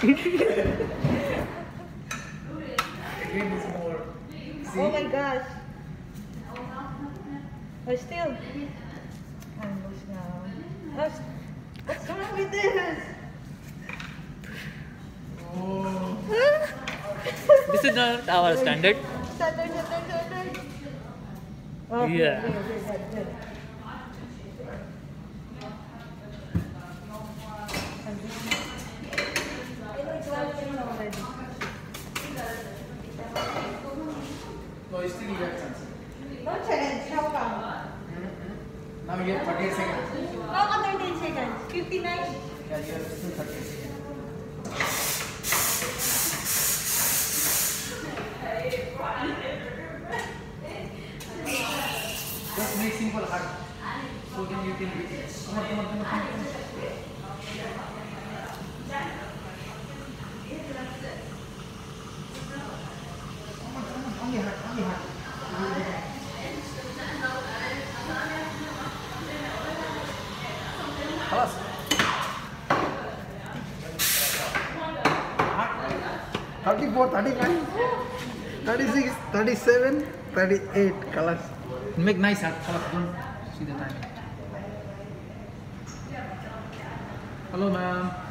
Again, it's more. See? Oh my gosh. Oh, still. Almost now. What's wrong with this? Oh. This is not our standard. Standard. Oh, Yeah. Good. It's 12 already. No, you still have chance. No challenge. How come? Now you have 38 seconds. How come 13 seconds? 59? Yeah, you have still 38 seconds. Just make simple hard. So then you can reach it. Come on. Only hard. خلاص. 34, 35, 36, 37, 38. Kalas. Make nice heart. Kalas. Don't see the time. Hello, ma'am.